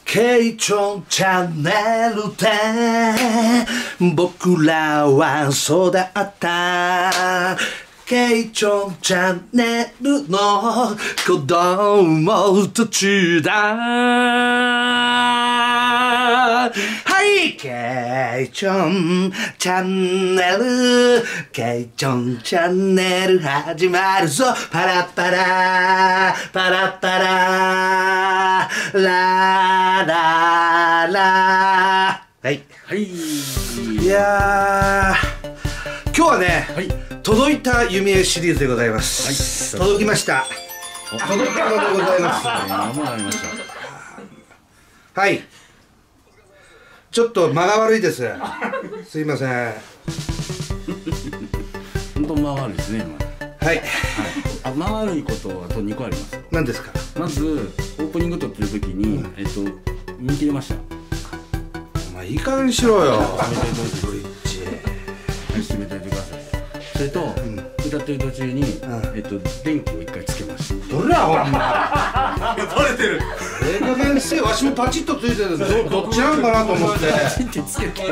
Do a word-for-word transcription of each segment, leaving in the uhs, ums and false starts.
ケイチョンチャンネルで僕らは育ったケイチョンチャンネルの子供たちだ。はいケイチョンチャンネルケイチョンチャンネル始まるぞ。パラパラパラパララララ。はいはい。 いやー今日はね、はい、届いた弓絵シリーズでございます、はい、届きました。届きたのでございます。 間もなりました。 はい、ちょっと間が悪いです。すいません。 本当間悪いですね今。 はい、はい、 あ、間悪いことはとにこあります。 何ですか。 まずオープニング撮ってる時に、うん、えっと見切れました。 お前いい加減にしろよ。 閉めておいてブリッジ。はい、閉めておいてください。それと、うん、歌ってる途中に、うん、えっと電気を一回つけました。 どれやほんま。バレてる。ええ加減にせえ。わしもパチッとついてるんです。どっちなんかなと思って。パチッてつけて。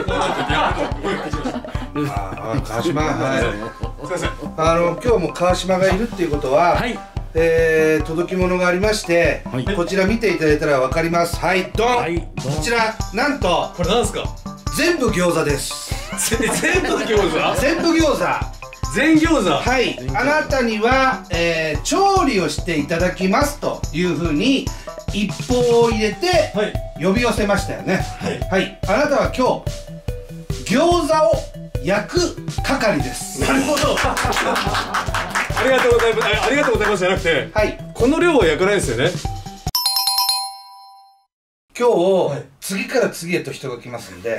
ああ、川島、はい。すいません。あの今日も川島がいるっていうことは、はい、えー、届き物がありまして、はい、こちら見ていただいたらわかります。はい、ドン。はい、こちらなんとこれなんですか。 全部餃子です。 全部餃子。 全部餃子。 全餃子。 はい、あなたには、えー、調理をしていただきますというふうに一報を入れて呼び寄せましたよね。はい、はい、あなたは今日餃子を焼く係です。 なるほど。ありがとうございます。ありがとうございますじゃなくて、はい、この量は焼かないですよね。 今日、はい、次から次へと人が来ますんで、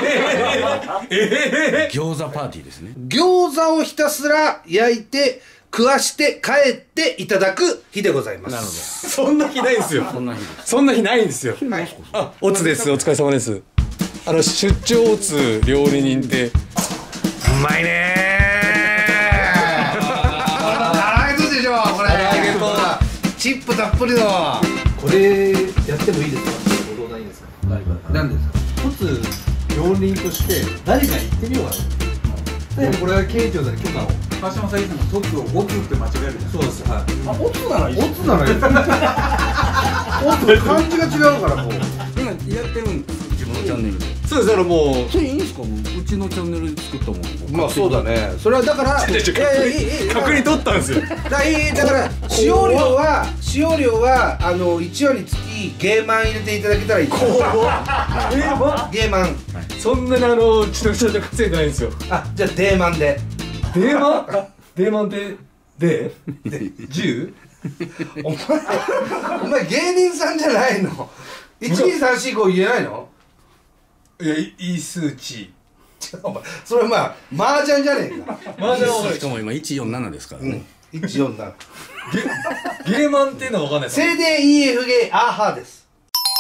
餃子パーティーですね。 餃子をひたすら焼いて食わして帰っていただく日でございます。なるほど。そんな日ないんですよ。そんな日そんな日ないんですよ。はい、あ、オツです。お疲れ様です。あの出張オツ料理人ってうまいねー。 唐揚げとでしょこれ。唐揚げとチップたっぷりの。これやってもいいですか。何ですか。 一つ料理人として誰か行ってみようかな。でもこれは慶長さんに許可を。川島さんいつも卒をオツって間違えるじゃん。そうです。はい。あ、オツならいい。オツならいい。オツ漢字が違うからもう。 今やってるんです。自分のチャンネルで。 そうです。だからもう。 それいいんですか。うちのチャンネルで作ったもん。 まあそうだね。それはだから。いやいやいい。 確認取ったんですよ。 だいだから使用量は使用量はあの一話につきゲーマン入れていただけたらいい。ゲーマン。 そんなにあのちのちゃんと稼いでないんですよ。 あ、じゃあデーマンで。 デーマン？デーマンってで十？ お前お前芸人さんじゃないの？一二三四五言えないの？ いや、いい数値。 お前それまあ麻雀じゃねえか。 麻雀はしかも今一四七ですからね。 一四七。 ゲーマンっていうのはわかんない。 セデ イーエフ ゲーアーハーです。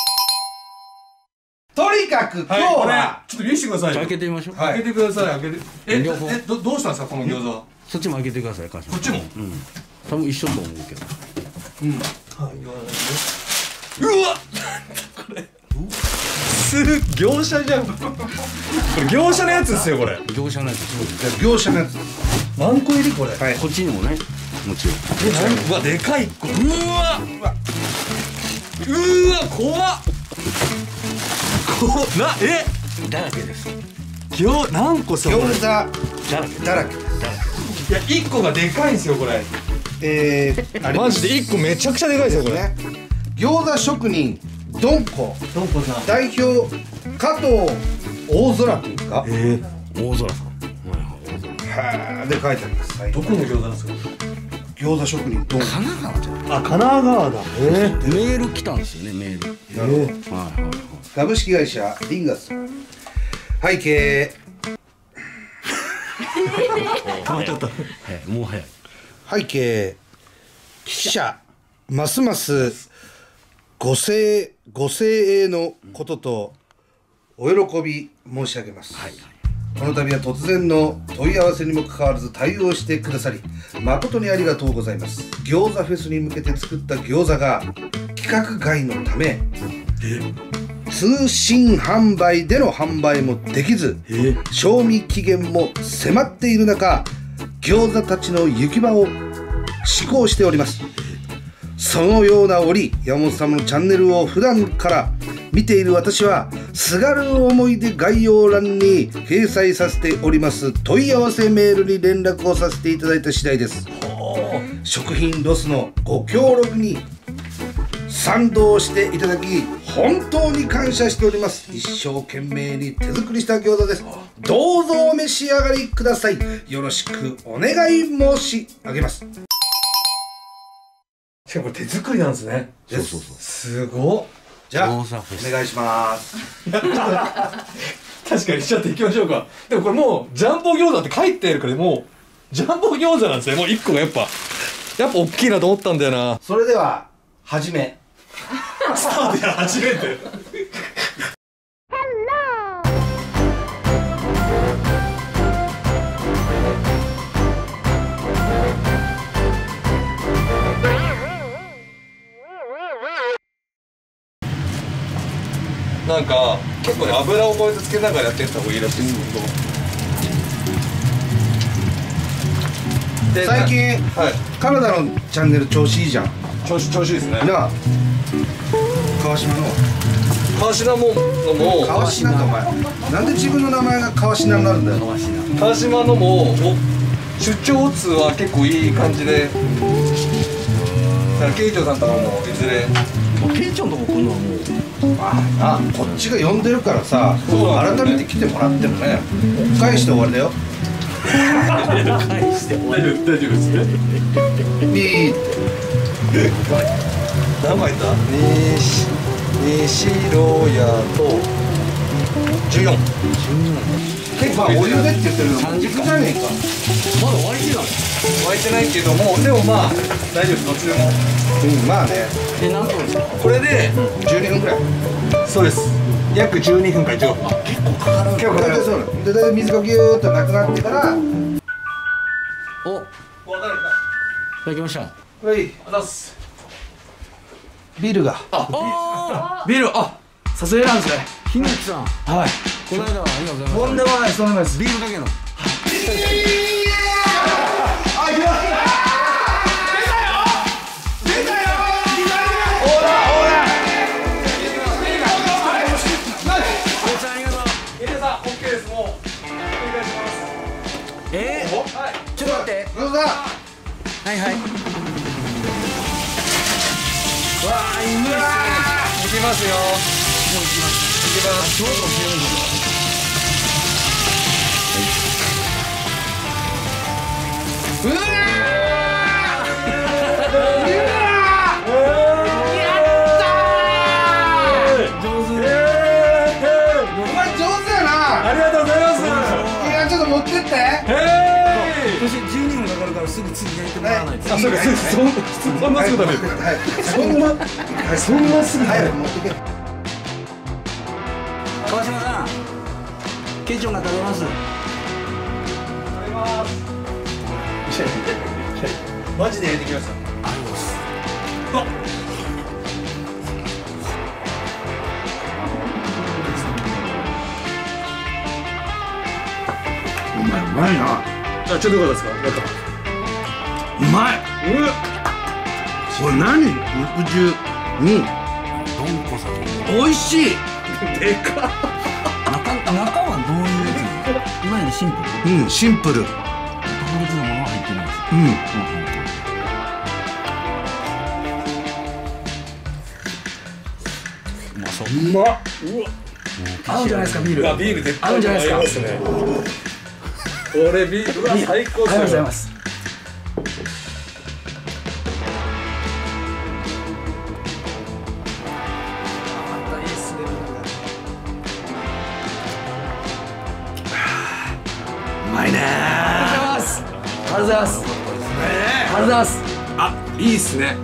とにかく今日はちょっと見せてください。 開けてみましょう。 開けてください。開けて。え、どどうしたんですかこの餃子。 そっちも開けてください。こっちも。 うん。多分一緒と思うけど。 うん。はい。うわ。これ。す業者じゃん。これ業者のやつですよこれ。 業者のやつ。 業者のやつ。 何個入りこれ。 はい。こっちにもね。もちろん。 うわでかいっこ。うわ。うわ。うわ怖っ。こなえ。 だらけです。 餃何個それ。 餃子だらけだらけ。 いや一個がでかいんですよこれ。 えー、 マジで一個めちゃくちゃでかいですよこれ。 餃子職人ドンコ。 ドンコさん。 代表加藤大空君か。 ええ。大空さん。 はあで書いてあります。 どこの餃子なんですか。 餃子職人ドンコ。 神奈川じゃん。 あ、神奈川だ。ええ。メール来たんですよねメール。 なるほど。はいはいはい。株式会社リンガス。背景。 止まっちゃった。 もう早い。 背景。記者ますますご声ご声援のこととお喜び申し上げます。はいはい。この度は突然の問い合わせにもかかわらず対応してくださり誠にありがとうございます。餃子フェスに向けて作った餃子が規格外のため通信販売での販売もできず、賞味期限も迫っている中、餃子たちの行き場を志向しております。そのような折、山本様のチャンネルを普段から見ている私は、すがる思いで概要欄に掲載させております問い合わせメールに連絡をさせていただいた次第です。食品ロスのご協力に賛同していただき本当に感謝しております。一生懸命に手作りした餃子です。どうぞお召し上がりください。よろしくお願い申し上げます。 しかもこれ手作りなんですね。 そうそうそう。 すごっ。 じゃあ餃子フェスお願いします。 確かにしちゃっていきましょうか。でもこれもうジャンボ餃子って書いてあるからもうジャンボ餃子なんですね。もういっこがやっぱやっぱ大きいなと思ったんだよな。 それでは始め。 スタートや初めて。なんか結構ね油をこうやってつけながらやってった方がいいらしいですけど。 最近、 はい、 カナダのチャンネル調子いいじゃん。 調子調子いいですね。 なあ、川島の川島ものも川島ってお前なんで自分の名前が川島になるんだよ。 川島のもお出張通は結構いい感じで、だから慶長さんとかもいずれケイちゃんとこ来るのはもうまあな、こっちが呼んでるからさ、改めて来てもらってもね、返して終わりだよ。 返して終わり。 大丈夫ですね。 ピーって何枚だ？西西ロヤとじゅうよん。 結構お湯でって言ってるのさんじゅっかじゃねえか。 まだ終わりきだね。 沸いてないけども、でもまあ大丈夫です。どっちでも。 うん、まあね、 え、何分ですか？ これでじゅうにふんくらい。 そうです。約じゅうにふんからじゅうごふん。 結構かかる。 結構かかる。 大体そうなの。で、大体水がギューッとなくなってから、 お、 わかるか。 いただきました。 はいあざっす。 ビールが。 あ、ビール、あ、さすがなんですね。 ひなきさん。 はい。 この間はありがとうございます。 とんでもないです。とんでもないです。 ビールかけの。えー、 はい。 ちょっと待って。 どうぞ。 はいはい。わあ、いいですね。 いきますよ。 もう行きます。 いきます。 そうかもしれないけど。 うわ上手。 お前上手やな。 ありがとうございます。 いや、ちょっと持ってって。 へ私じゅうにふんかかるからすぐ次焼いてもらわないと。 ー。あ、そうか、そそそんなすぐ食べる。 はい。 そんな、はい、そんなすぐ食べはい、 る。 持ってけ。 川島さん、ケイチョンが食べます。 マジで入れてきました。 ありがとうございます。 お前うまいな。 じゃあちょっとよかったですか。中。 うまい。 うわ。 これ何？肉汁。うん。 どんこさん。 美味しい。 でかっ。 中中はどういうやつなの？いわゆるシンプル。 うん、シンプル。 特別なものが入ってるんですよ。 うん。 うまそう。 うまっ。 合うんじゃないですかビール。 あ、ビール絶対合うんじゃないですか。 合いますね。これビールは最高ですよ。 ありがとうございます。 うまいね。 ありがとうございます。ありがとうございます。 あ、いいっすね。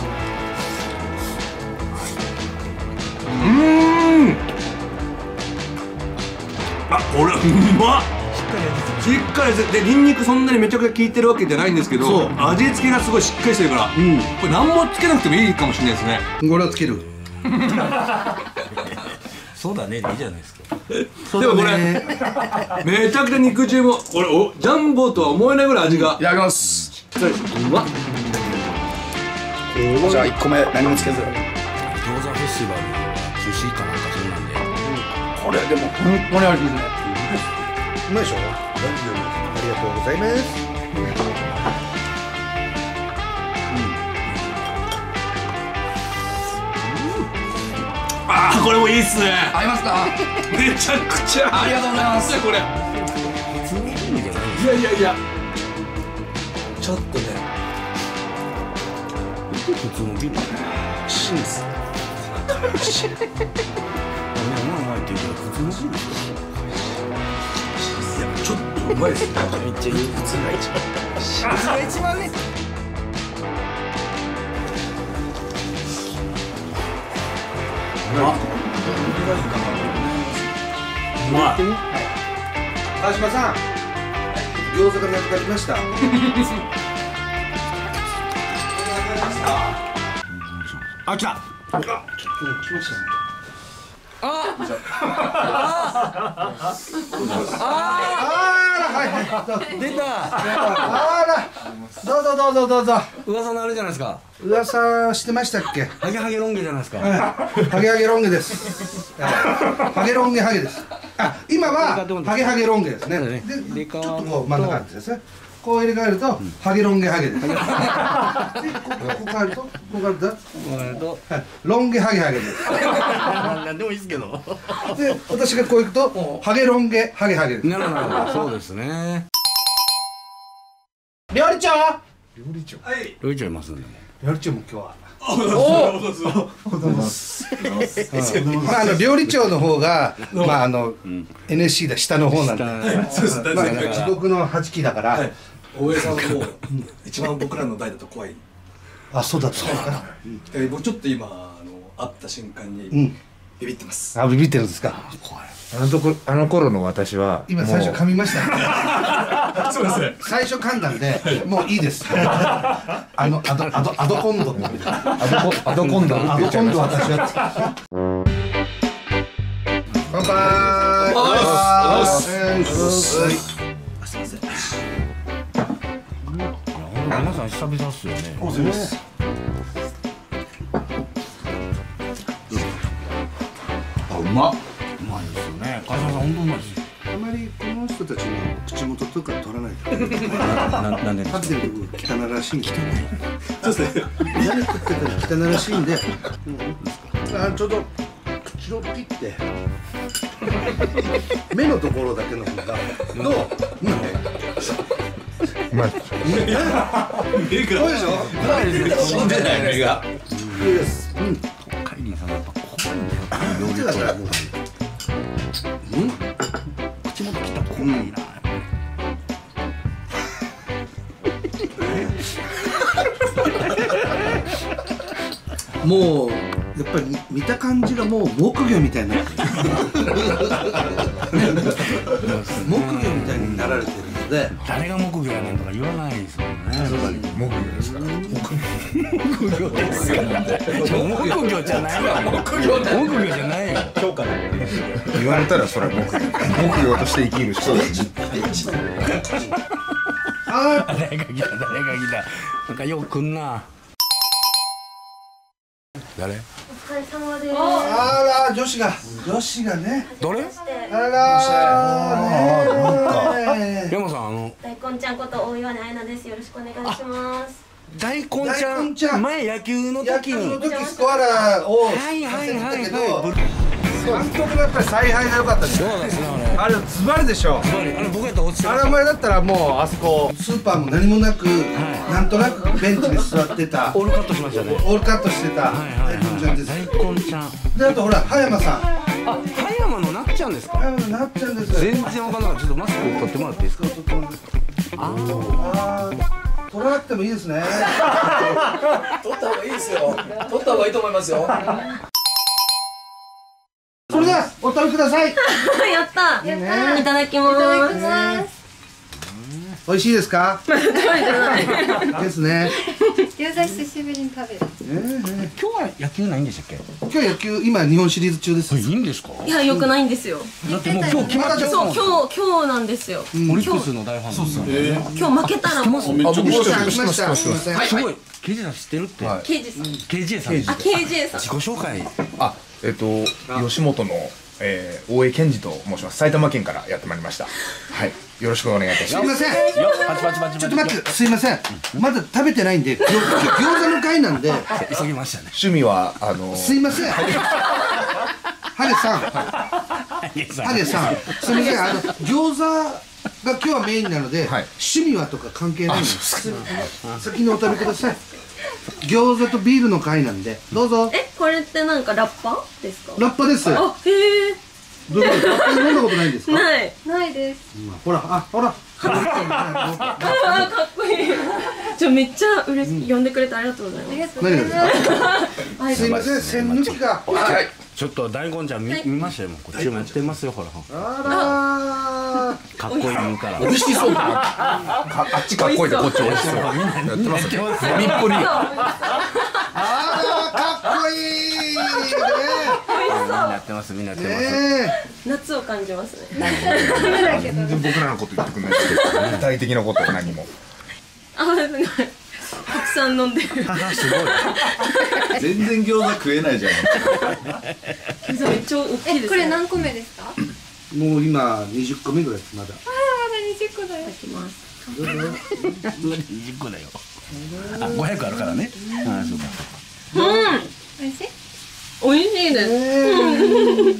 あ、これうまっ。しっかりで、ニンニクそんなにめちゃくちゃ効いてるわけじゃないんですけど、 そう味付けがすごいしっかりしてるから、 うん。 これ何もつけなくてもいいかもしれないですね。 これをつける。 そうだねでいいじゃないですか。 でもこれめちゃくちゃ肉汁もこれおジャンボとは思えないぐらい味が。 いただきます。 うまっ。 じゃあいっこめ何もつけず。 餃子フェスティバル中止かなんかそうなんで。 これでも本当に味ですね。うまいでしょ。ありがとうございます。 ああこれもいいっすね。 合いますか。 めちゃくちゃありがとうございます。 これ普通のビールじゃないですいやいやいやちょっとね普通のビール。 シンス。 うまいうまいって言うけど普通のビール。 いやちょっとうまいですね。 めっちゃいい。普通が一番。普通が一番ね。 あうまい。 川島さん、餃子がなくなりました。 あ来た。 ちょっと来ましたね。ああはいはい出た。 あらどうぞどうぞどうぞ。 噂のあれじゃないですか。 噂してましたっけ。 ハゲハゲロン毛じゃないですか。 ハゲハゲロン毛です。ハゲロン毛ハゲです。あ今はハゲハゲロン毛ですね。でちょっとこう真ん中ですね。こう入れ替えるとハゲロン毛ハゲです。でここ変えるとこう変えるとロン毛ハゲハゲです。 なんでもいいですけど。 で私がこういくとハゲロン毛ハゲハゲです。 なるほどそうですね。 料理長。 料理長。 はいロイちゃんいますね。 料理長も今日は。 おまああの料理長の方がまああの エヌエスシー だ下の方なんで。 そうですね。 まあ地獄のはちきだから。 大江さんはもう一番僕らの代だと怖い。 あそうだったのかな。 えー僕ちょっと今あの会った瞬間にうん。 ビビってます。 あビビってるんですか。 怖い。 あのとこあの頃の私は今最初噛みましたね。 そうですね。 最初噛んだんでもういいです。あのアドアドアドコンドみたいな。 アドコアドコンドアドコンド私は。乾杯。 すいません。 皆さん久々っすよね。 そうです。あうまっ。 うまいですよね。川島さん本当うまいです。 あまりこの人たちの口元とか取らないで。 ななんでですか。 食べてる部分汚らしいんで。 そうですね。 何食ってたら汚らしいんで。あちょうど口を切って目のところだけの方がどう？ うまい。 目が。 そうでしょ？ 死んでない目が。 いいです。うん。 カイリンさんやっぱ怖いんだよ。 こっちだからもう。うん？ 口元切ったら怖いな。 もうやっぱり見た感じがもう木魚みたいになってる。木魚みたいになられてるので。 誰が木魚やねんとか言わないですもんね。 木魚ですから。 木魚ですよ。木魚じゃないよ。木魚木魚じゃないよ。 評価ない。 言われたらそれは木魚。木魚として生きる人たち。 あ誰が来た誰が来た。なんかよく来んな。誰？ お疲れ様です。 あら女子が女子がね。 誰？ あらね。 山さんあの大根ちゃんこと大岩根愛菜です。よろしくお願いします。 大根ちゃ大根ちゃんん前野球の野時に。 球の時スコアラーをさはいはいせてはいたけど、 はい。 監督のやっぱり采配が良かったですそうよ。 ですねあれズバリでしょ。 あれ。あれ僕やったら落ちてあましれお前だったらもうあそこスーパーも何もなく、なんとなくベンチに座ってたた。オールカットしましたね。 オールカットしてたはいはい大根ちゃんです。 はい。大根ちゃん。 であとほら葉山さん。 あ、葉山のなっちゃんですか。 葉山のなっちゃんです。 全然わかんなかった。ちょっとマスク取ってもらっていいですか。ああー取らなくてもいいですね。 取った方がいいですよ。取った方がいいと思いますよ。 それではお食べください。 やった。やった。いただきます。いただきます。 美味しいですか？ 食べてないですね。 餃子久しぶりに食べる。 今日は野球ないんでしたっけ？ 今日野球今日本シリーズ中です。 いいんですか？ いやよくないんですよ。 だってもう今日決まっちゃったもん。 そう今日今日なんですよ。 オリックスの大ファン。そうそう。 今日負けたらもうめっちゃ僕も知知ってりました。すみません。 すごい。ケイジさん知ってるって。 ケイジさん。 ケイジさん。 あケイジさん。 自己紹介。 あ、えっと吉本の、えー、大江健二と申します。埼玉県からやってまいりました。はい、よろしくお願いいたしすます。 みません。 パチパチパチ。 ちょっと待って、すいません。まだ食べてないんで、ぎょ餃子の会なんで。 急ぎましたね。 趣味はあのすいません。ハゲさん。ハゲさん。すみません。あの餃子が今日はメインなので、 はい趣味はとか関係ないんです。先にお食べください。餃子とビールの会なんで、どうぞ。 えこれってなんかラッパですか？ ラッパです。どあへえ。 ういうこと？ラッパ飲んだことないんですか？ ない。 ないです。 ほら、あ、ほら。 あーかっこいい。ちょめっちゃ嬉しい。呼んでくれてありがとうございます。 ありがとうございます。 はいすいません、栓抜きが。 はい。 ちょっと大根ちゃん見見ましたよ。もうこっちもやってますよ。ほら。 あかっこいい見から。 美味しそうだな。かあっちかっこいいでこっち美味しそう。やってますね。飲みっぷり。 ら。あら、かっこいい。ねみんなやってます。みんなやってます。 え。 夏を感じますね。 全然僕らのこと言ってくれないですけど、具体的なことは何も。 あすごい。たくさん飲んでる。 すごい。 全然餃子食えないじゃん。 そうめっちゃ大きいですね。 え、これ何個目ですか？あー、まもう今二十個目ぐらいですまだ。 だにじゅっこだよ。 いきます。 にじゅっこだよ。あ、ごひゃくあるからね。あ、そうか。 美味しい？ 美味しいです。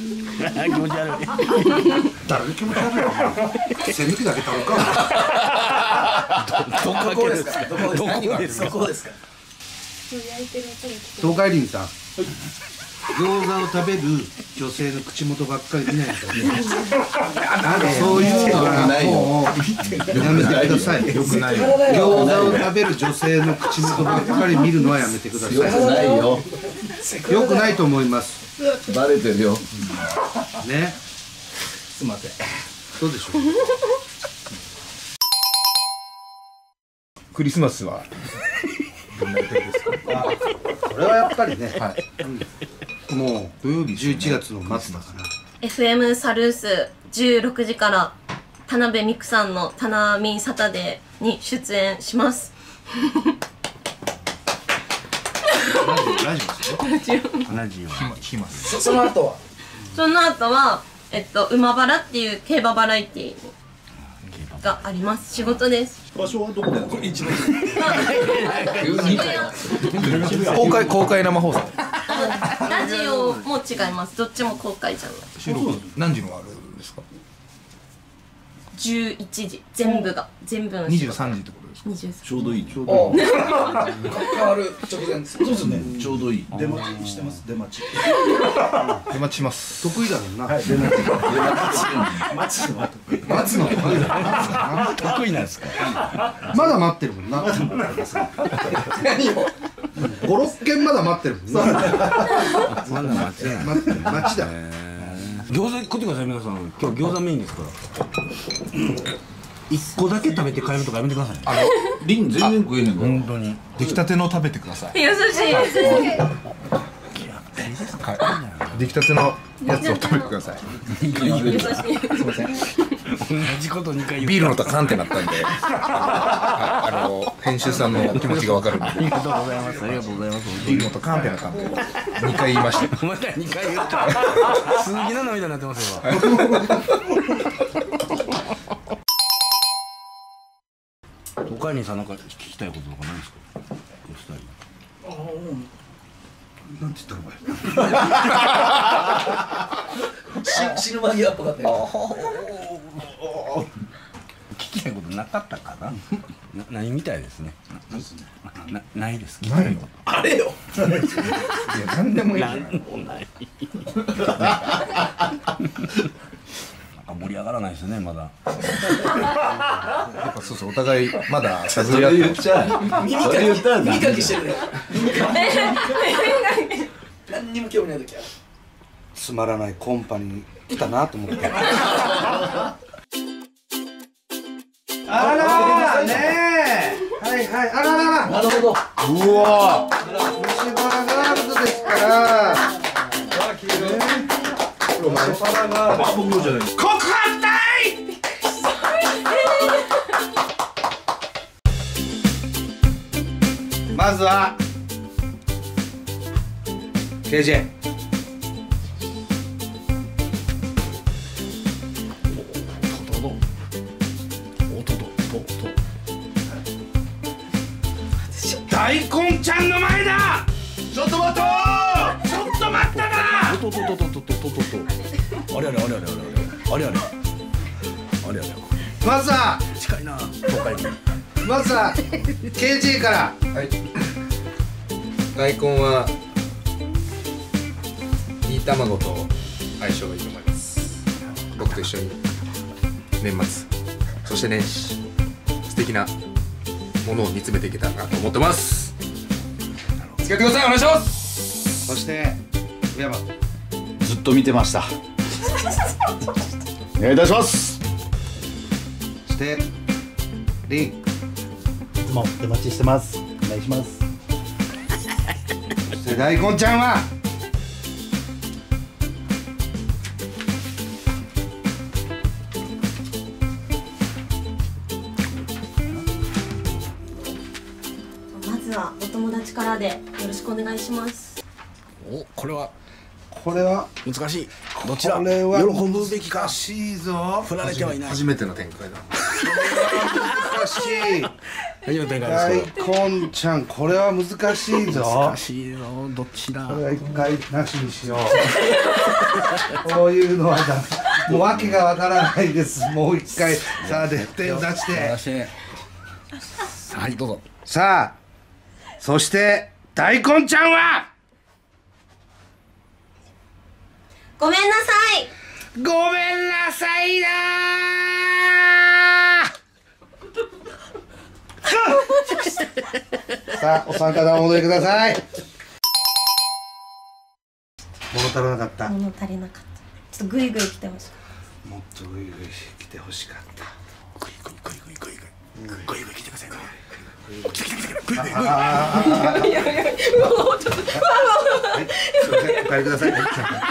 気持ち悪い。 誰が気持ち悪いの？栓抜きだけ食べか。 どこですか？どこですか？どこですか？ そう焼いてる音が聞こ東海林さん。餃子を食べる女性の口元ばっかり見ないでください。なんかそういうのはもうやめてください。よくないよ。餃子を食べる女性の口元ばっかり見るのはやめてください。 ないよ。 よくないと思います。 バレてるよ。 ね。 すみません。 どうでしょう。 クリスマスはどんな予定ですか？ これはやっぱりね。 はい。 もうじゅういちがつの末だから。 エフエム サルースじゅうろくじから田辺美久さんの「タナミンサタデー」に出演します。 大丈夫ですよ。 同じよ。 暇。 その後は。 その後は、えっと、馬バラっていう競馬バラエティーがあります。仕事です。 場所はどこでやるの？一番。 公開公開生放送。 ラジオも違います。どっちも公開じゃない。 収録何時のあるんですか？ じゅういちじ全部が全部の二十三時ってことですか？ にじゅうさんちょうどいい。ちょうどいい。変わる直前。そうですね。ちょうどいい。出待ちしてます。出待ち。 出待ちします。 得意だもんな。 出待ち。出待ち。待つのは得意。 待つの得意だ。 得意なんですか？ まだ待ってるもんな。 何を。 五六件まだ待ってるもんな。 まだ間違いない。 待ってる待ちだ。 餃子食ってください皆さん。今日餃子メインですから一個だけ食べて帰るとかやめてください。 あのリン全然食えねえんだよ。 本当に出来たての食べてください。 優しい。 はい。出来たてのやつを食べてください。 優しい。 すみません。 同じこと二回言う。 ビールのとカンってなったんで、はい、あの編集さんの気持ちがわかるんで。 ありがとうございます。ありがとうございます。 ビールのとカンってなったんで、二回言いました。 また二回言った。鈴木奈々みたいになってますよ。おかえりさんなんか聞きたいこととかないですか？お二人。 なんて言ったのかよ。 死ぬ間際っぽかったよ。 聞きたいことなかったかな。なないみたいですね。ななないです。 ないの？ あれよ。 いや何でもいいじゃない。 なんもない。なんか盛り上がらないですねまだ。 やっぱそうそうお互いまだ探それり合って言っちゃう。耳かき言ったら耳かきしてるね。何にも興味ない時は。 つまらないコンパに来たなと思って。あらー。 ねえ。はいはい。あららら。 なるほど。 うわ虫歯がガールドですから。 ーあ僕のじゃないです告白隊。まずは ケージェー。大根ちゃんの前だ。ちょっと待とう。ちょっと待ったな。 ととととととととあれあれあれあれあれあれあれあれあれあれまずは近いな東海に。 まずは ケージェー から。 はい大根はいい卵と相性がいいと思います。僕と一緒に年末そして年始素敵なものを見つめていけたらなと思ってます。付き合ってください。お願いします。 そして上山。 ずっと見てましたお願いいたします。 そしてリン。 いつも出待ちしてます。お願いします。 そして大根ちゃんはまずはお友達からでよろしくお願いします。 おこれはこれは難しい。どちらこれは喜ぶべきか難しいぞ。 振られてはいない。 初めての展開だ。 難しい。 初めての展大開ですか。 根ちゃんこれは難しいぞ。 難しいぞ。どっちだ。 これは一回なしにしよう。こういうのはだもう訳がわからないです。もう一回さあで手を出して出してはいどうぞ。 さあそして大根ちゃんはごめんなさい。 ごめんなさいだーさあお三方お戻りください。物足らなかった。 物足りなかった。ちょっとグイグイ来てほしかっもっとグイグイ来てほしかった。 グイグイグイグイグイグイグイグイ来てください。来て来て来てグイグイグイ。 はい、すみません、お帰りください。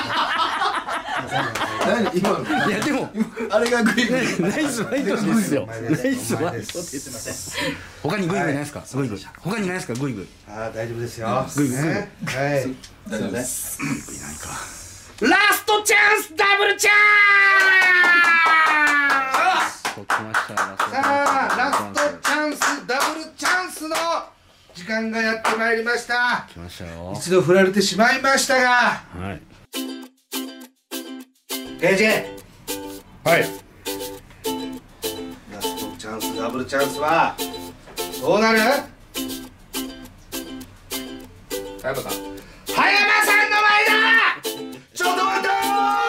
何今のいやでもあれがグイグイ。 ナイスファイトですよ。ナイスファイトお前でですす。他にグイグイないですか。グイグイ。他にないですか。グイグイ。 ああ、大丈夫ですよ。 グイグイ。 ね、はい。 大丈夫です。 グイグイないか。 ラストチャンス、ダブルチャンス。 そう来ました。 さあ、ラストチャンス、ダブルチャンスの時間がやってまいりました。 来ましたよ。 一度振られてしまいましたが。 はい。 ケージェー。 はい。 ラストチャンス、ダブルチャンスはどうなる？ 葉山さん。 葉山さんの前だ。ちょっと待った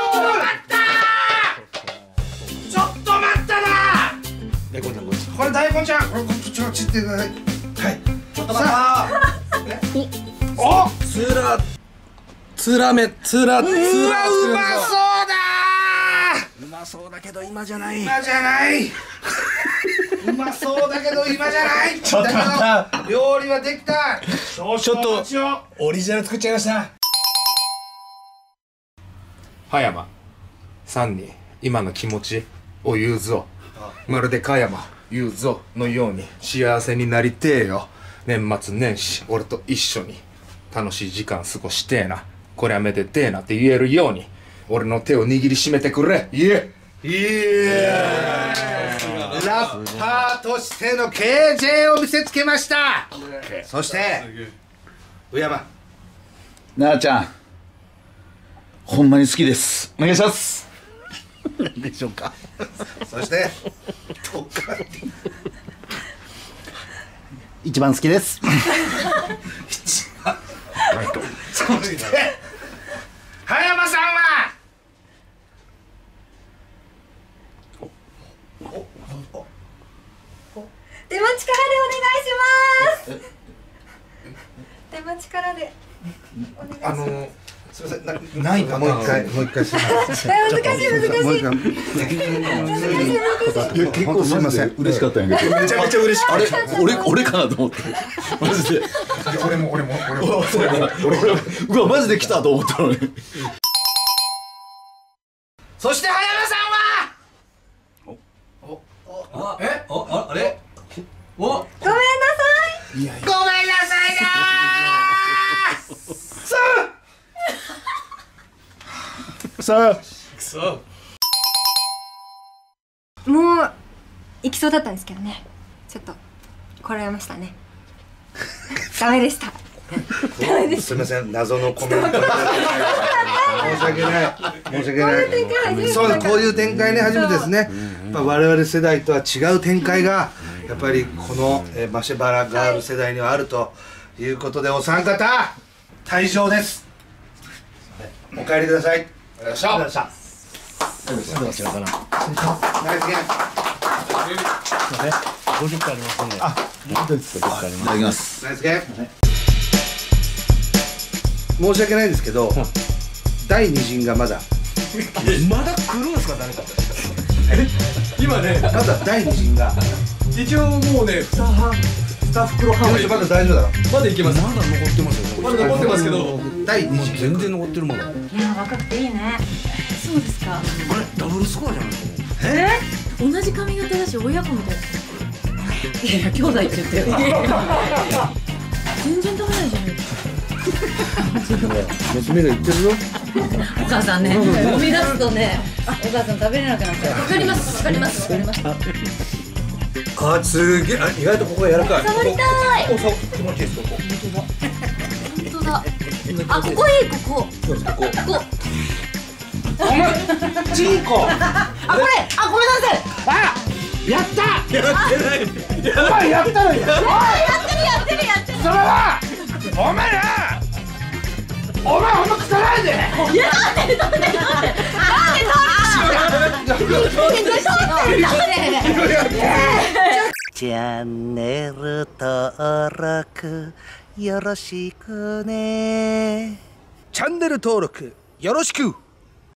ー。ちょっと待ったな。 大根ちゃんこっち。 これ大根ちゃん、これこっちこっちってください。はい。ちょっと待ったー。お、 つらつらめつらつらうわ、うまそうだうまそうだけど今じゃない。 今じゃない。うまそうだけど今じゃない。 ちょっと待っただけど料理はできた。 ちょっとオリジナル作っちゃいました。 葉山さんに今の気持ちを言うぞ。まるで加山言うぞのように幸せになりてえよ。年末年始俺と一緒に楽しい時間過ごしてえな。これはめでてえなって言えるように俺の手を握りしめてくれ。いえいやー、ラッパーとしての ケージェー を見せつけました。そして上山、 なあちゃんほんまに好きです。お願いします。 何でしょうか。 そして一番好きです。 そして葉山さんは出待ちからでお願いします。出待ちからでお願いします。 あのそすみません、なないかもう一回もう一回すみません。 難しい難しい。 もう一回。結構すみません。 嬉しかったんやけど。 めちゃめちゃ嬉しかった。 あれ、俺俺かなと思って。マジで。 俺も俺も俺も俺俺うわマジで来たと思ったのに。 そして葉山さんは。 え、お、あ、あれ。お。 ごめんなさい。 ごめんなさいなー。さあ。さあ。 くそ。 もう行きそうだったんですけどね。ちょっとこらえましたね。ダメでした。ダメです。 すみません、謎のコメント。申し訳ない。申し訳ない。そう、こういう展開ね、初めてですね。まあ、我々世代とは違う展開が。やっぱりこの、えー、マシェバラガール世代にはあるということで、お三方退場です。お帰りください。 よいしょ。 よいしょ。 どうしようかな。 ナイスゲーム。 ごじゅっかいありますね。あ、 いただきます。 ナイスゲーム。申し訳ないんですけど、第二陣がまだまだ来るんですか、誰か。今ね、 まだ第二陣が一応もうね、二半、二袋半はまだ大丈夫だろ。 まだいけます。 まだ残ってますよ。 まだ残ってますけど。 第二陣全然残ってるもん。あれいや若くていいね。そうですか。 ダブルスコアじゃないですか。 えー、同じ髪型だし親子みたい。いやいや兄弟って言ってる。全然食べないじゃない。 娘が言ってるぞ。 お母さんね、飲み出すとね、お母さん食べれなくなっちゃう。わかります、わかります、わかります。 あ、すげえ、あ、意外とここが柔らかい。 触りたい。 ここ気持ちいいです、ここ。 本当だ。あ、ここいい、ここ。 そうです、ここ。 ここ。 チンコ。 あ、これ、あ、ごめんなさい。 あ、やった。やってない。お前やったのよ。おい、やってる、やってる、やってる。それは。お前な。お前ほんと汚いで。 いや、なんで、なんで、なんで。なんで、 チャンネル登録よろしくね。チャンネル登録よろしく。